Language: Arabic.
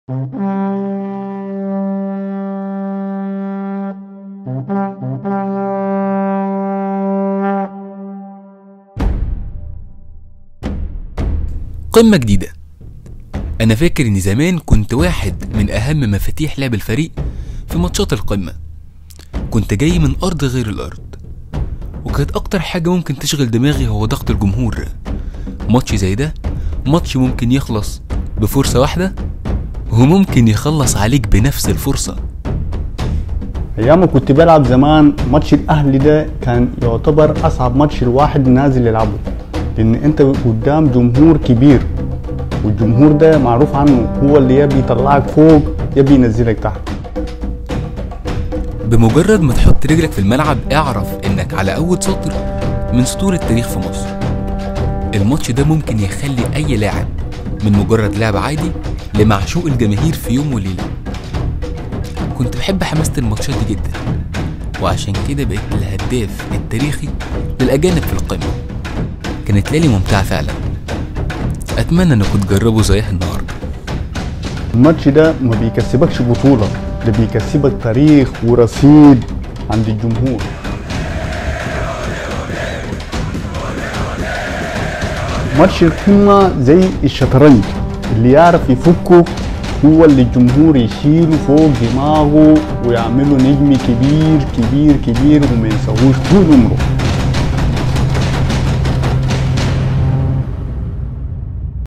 قمة جديدة. أنا فاكر إني زمان كنت واحد من أهم مفاتيح لعب الفريق في ماتشات القمة. كنت جاي من أرض غير الأرض، وكانت أكتر حاجة ممكن تشغل دماغي هو ضغط الجمهور. ماتش زي ده ماتش ممكن يخلص بفرصة واحدة، وممكن يخلص عليك بنفس الفرصة. ايام ما كنت بلعب زمان ماتش الاهلي ده كان يعتبر اصعب ماتش الواحد نازل يلعبه، لان انت قدام جمهور كبير، والجمهور ده معروف عنه هو اللي يبي يطلعك فوق يبي ينزلك تحت. بمجرد ما تحط رجلك في الملعب اعرف انك على اول سطر من سطور التاريخ في مصر. الماتش ده ممكن يخلي اي لاعب من مجرد لعب عادي لمعشوق الجماهير في يوم وليلة. كنت بحب حماسة الماتشات دي جدا، وعشان كده بقيت الهداف التاريخي للأجانب في القمة. كانت ليلة ممتعة فعلا، أتمنى أنكم تجربوا زيها النهاردة. الماتش ده ما بيكسبكش بطولة، ده بيكسبك تاريخ ورصيد عند الجمهور. ماتش القمة زي الشطرنج، اللي يعرف يفكه هو اللي الجمهور يشيله فوق دماغه ويعمله نجم كبير كبير كبير وما ينساهوش طول عمره.